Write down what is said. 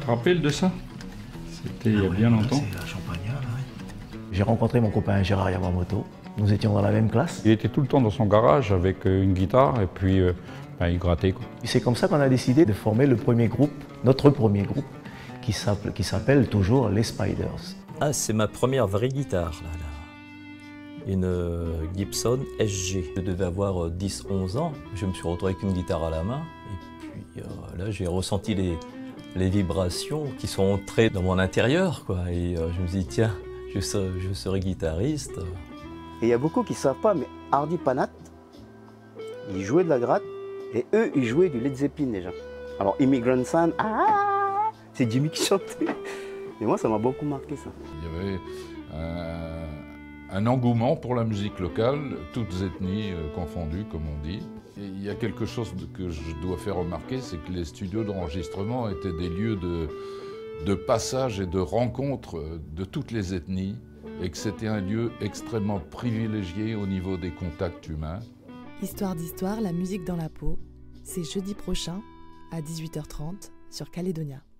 te rappelles de ça? C'était il y a bien longtemps. C'est la Champagnat, là, ouais. J'ai rencontré mon copain Gérard Yamamoto. Nous étions dans la même classe. Il était tout le temps dans son garage avec une guitare et puis il grattait, quoi. C'est comme ça qu'on a décidé de former le premier groupe, notre premier groupe, qui s'appelle toujours les Spiders. Ah, c'est ma première vraie guitare, là. Une Gibson SG. Je devais avoir 10-11 ans. Je me suis retrouvé avec une guitare à la main. Et puis là, j'ai ressenti les vibrations qui sont entrées dans mon intérieur, quoi. Et je me suis dit, tiens, je serai guitariste. Et il y a beaucoup qui ne savent pas, mais Hardy Panat, il jouait de la gratte et eux, ils jouaient du Led Zeppelin déjà. Alors Immigrant Son, c'est Jimmy qui chantait. Et moi, ça m'a beaucoup marqué, ça. Il y avait un engouement pour la musique locale, toutes ethnies confondues, comme on dit. Et il y a quelque chose que je dois faire remarquer, c'est que les studios d'enregistrement étaient des lieux de passage et de rencontre de toutes les ethnies, et que c'était un lieu extrêmement privilégié au niveau des contacts humains. Histoire d'histoire, la musique dans la peau, c'est jeudi prochain à 18h30 sur Calédonia.